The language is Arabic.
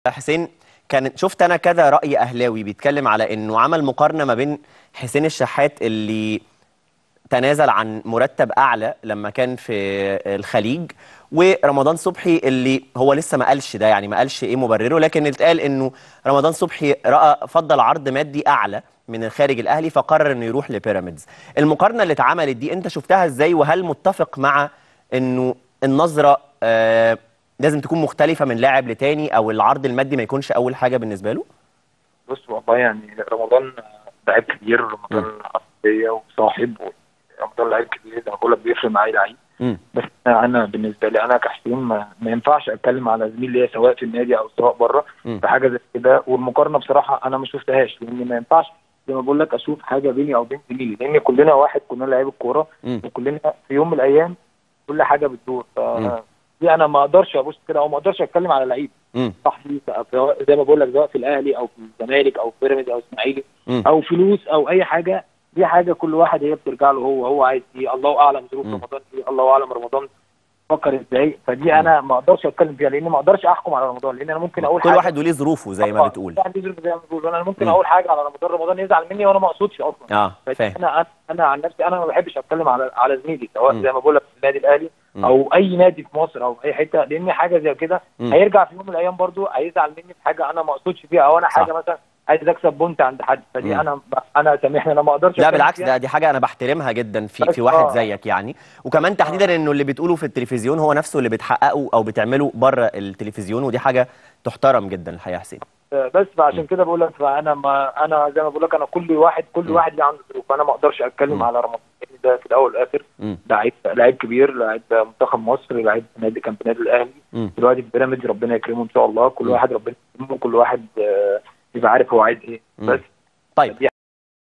حسين، شفت انا كذا رأي اهلاوي بيتكلم على انه عمل مقارنة ما بين حسين الشحات اللي تنازل عن مرتب اعلى لما كان في الخليج، ورمضان صبحي اللي هو لسه ما قالش ده، يعني ما قالش ايه مبرره، لكن اتقال انه رمضان صبحي فضل عرض مادي اعلى من الخارج الاهلي فقرر انه يروح لبيراميدز. المقارنة اللي اتعملت دي انت شفتها ازاي؟ وهل متفق مع انه النظرة لازم تكون مختلفة من لاعب لتاني، او العرض المادي ما يكونش اول حاجة بالنسبة له؟ بص والله يعني رمضان لعيب كبير، رمضان عصبية وصاحب، رمضان لعيب كبير زي ما بقول لك بيفرق معايا لعيب. بس انا بالنسبه لي انا كحسين ما ينفعش اتكلم على زميل ليا سواء في النادي او سواء بره في حاجه زي كده. والمقارنه بصراحه انا ما شفتهاش، لان ما ينفعش زي ما بقول لك اشوف حاجه بيني او بين زميلي، لان كلنا واحد، كلنا لعيب الكوره وكلنا في يوم من الايام كل حاجه بتدور. دي انا ما اقدرش ابص كده او ما اقدرش اتكلم على لعيب صاحبي زي ما بقول لك سواء في الاهلي او في الزمالك او في بيراميدز او اسماعيلي او فلوس او اي حاجه. دي حاجه كل واحد هي بترجع له، هو عايز ايه، الله اعلم ظروف رمضان ايه، الله اعلم رمضان فكر ازاي. فدي انا ما اقدرش اتكلم فيها، لان ما اقدرش احكم على رمضان، لان انا ممكن اقول كل حاجه. واحد وليه ظروفه زي ما بتقول. كل واحد ليه ظروفه زي ما بتقول. انا ممكن اقول حاجه على رمضان يزعل مني وانا ما اقصدش اصلا. فاهم. انا عن نفسي انا ما بحبش اتكلم على زميلي سواء زي ما بقول لك في النادي الاهلي او اي نادي في مصر او اي حته، لان حاجه زي كده هيرجع في يوم من الايام برضو هيزعل مني في حاجه انا ما اقصدش فيها، او انا حاجه مثلا عايز اكسب بونت عند حد. فدي انا سامحني انا ما اقدرش. لا بالعكس، دي حاجه انا بحترمها جدا في واحد زيك يعني. وكمان تحديدا انه اللي بتقوله في التلفزيون هو نفسه اللي بتحققه او بتعمله بره التلفزيون، ودي حاجه تحترم جدا الحقيقه يا حسين. بس فعشان كده بقول لك انا زي ما بقول لك انا كل واحد ليه عنده ظروف. انا ما اقدرش اتكلم على رمضان ده في الاول والاخر لعيب كبير، لعيب منتخب مصر، لعيب نادي كان في النادي الاهلي دلوقتي في بيراميدز، ربنا يكرمه ان شاء الله. كل واحد ربنا يكرمه، كل واحد يبقى عارف هو عايز ايه. بس طيب